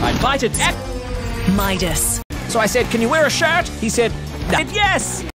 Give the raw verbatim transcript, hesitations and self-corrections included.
I invited Aqu- Midas. So I said, can you wear a shirt? He said, yes.